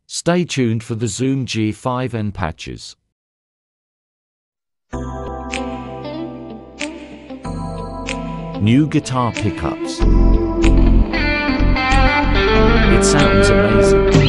Stay tuned for the Zoom G5N patches. New guitar pickups. It sounds amazing.